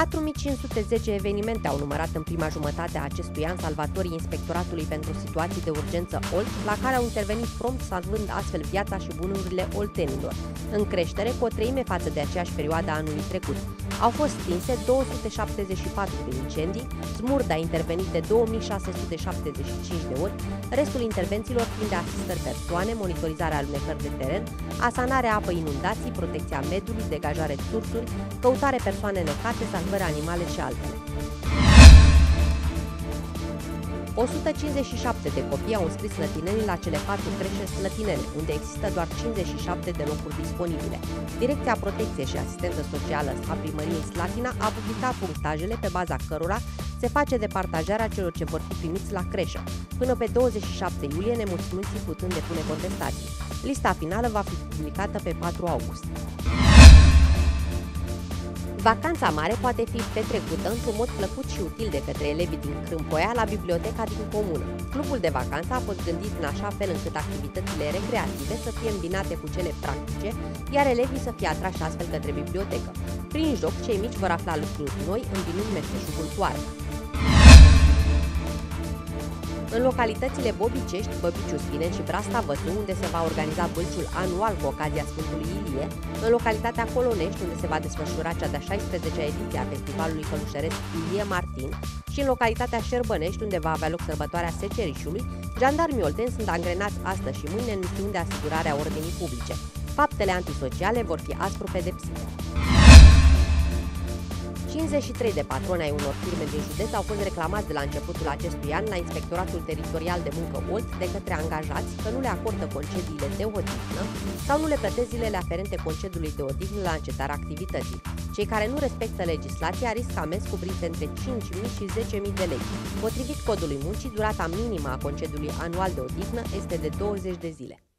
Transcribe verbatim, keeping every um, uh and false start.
patru mii cinci sute zece evenimente au numărat în prima jumătate a acestui an salvatorii Inspectoratului pentru Situații de Urgență Olt, la care au intervenit prompt, salvând astfel viața și bunurile oltenilor, în creștere cu o treime față de aceeași perioadă a anului trecut. Au fost stinse două sute șaptezeci și patru de incendii, Smurd a intervenit de două mii șase sute șaptezeci și cinci de ori, restul intervențiilor fiind de asistări persoane, monitorizarea alunecări de teren, asanarea apă inundații, protecția mediului, degajare sursuri, căutare persoane necate, salvări animale și altele. o sută cincizeci și șapte de copii au înscris slătinenii la cele patru creșe slătinene, unde există doar cincizeci și șapte de locuri disponibile. Direcția Protecție și Asistență Socială a Primăriei Slatina a publicat punctajele pe baza cărora se face departajarea celor ce vor fi primiți la creșă, până pe douăzeci și șapte iulie, nemulțumiții putând depune contestații. Lista finală va fi publicată pe patru august. Vacanța mare poate fi petrecută într-un mod plăcut și util de către elevii din Crâmpoia la biblioteca din comună. Clubul de vacanță a fost gândit în așa fel încât activitățile recreative să fie îmbinate cu cele practice, iar elevii să fie atrași astfel către bibliotecă. Prin joc, cei mici vor afla lucruri noi, îmbinând meșteșugul cu artă. În localitățile Bobicești, Băbiciu, Spinen și Brasta Văsu, unde se va organiza bălciul anual cu ocazia Sfântului Ilie, în localitatea Colonești, unde se va desfășura cea de-a șaisprezecea ediție a Festivalului Călușăresc Ilie Martin, și în localitatea Șerbănești, unde va avea loc sărbătoarea Secerișului, jandarmii olteni sunt angrenați astăzi și mâine în misiuni de asigurare a ordinii publice. Faptele antisociale vor fi aspru pedepsite. cincizeci și trei de patroni ai unor firme din județ au fost reclamați de la începutul acestui an la Inspectoratul Teritorial de Muncă Olt de către angajați că nu le acordă concediile de odihnă sau nu le plătesc zilele aferente concediului de odihnă la încetarea activității. Cei care nu respectă legislația riscă amenzi cuprinse între cinci mii și zece mii de lei. Potrivit Codului Muncii, durata minimă a concediului anual de odihnă este de douăzeci de zile.